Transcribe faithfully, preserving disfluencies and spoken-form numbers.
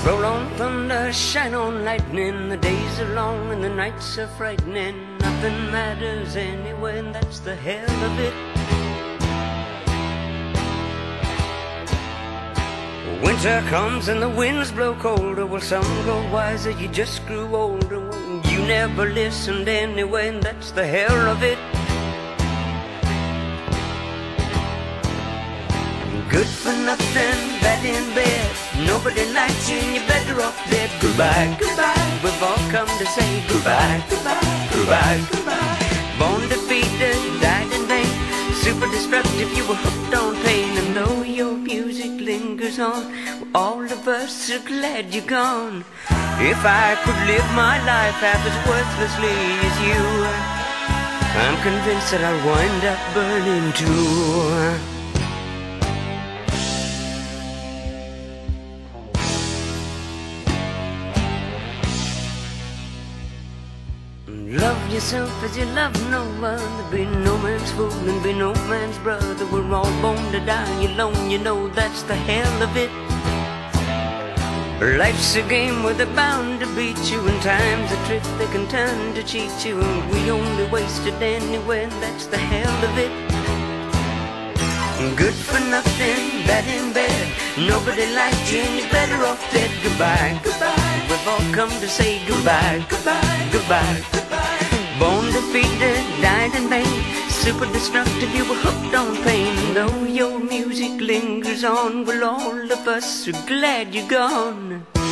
Roll on thunder, shine on lightning. The days are long and the nights are frightening. Nothing matters anyway, and that's the hell of it. Winter comes and the winds blow colder. Well, some go wiser, you just grew older. Well, you never listened anyway, and that's the hell of it. Good for nothing, bad in bed. Nobody likes you and you're better off dead. Goodbye, goodbye, we've all come to say goodbye, goodbye, goodbye, goodbye. Born defeated, died in vain. Super destructive, you were hooked on pain. And though your music lingers on, well, all of us are glad you're gone. If I could live my life half as worthlessly as you, I'm convinced that I'll wind up burning too. Love yourself as you love no other. Be no man's fool and be no man's brother. We're all born to die alone, you know that's the hell of it. Life's a game where they're bound to beat you, and time's a trick they can turn to cheat you. And we only waste it anyway, and that's the hell of it. Good for nothing, bad in bed. Nobody liked you and you're better off dead. Goodbye, goodbye, we've all come to say goodbye, goodbye, goodbye, goodbye. Born defeated, died in vain. Super destructive, you were hooked on pain. Though your music lingers on, well, all of us are glad you're gone.